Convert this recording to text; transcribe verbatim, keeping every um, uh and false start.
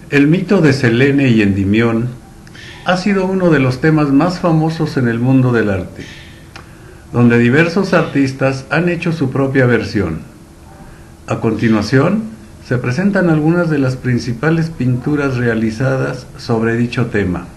El mito de Selene y Endimión ha sido uno de los temas más famosos en el mundo del arte, donde diversos artistas han hecho su propia versión. A continuación, se presentan algunas de las principales pinturas realizadas sobre dicho tema.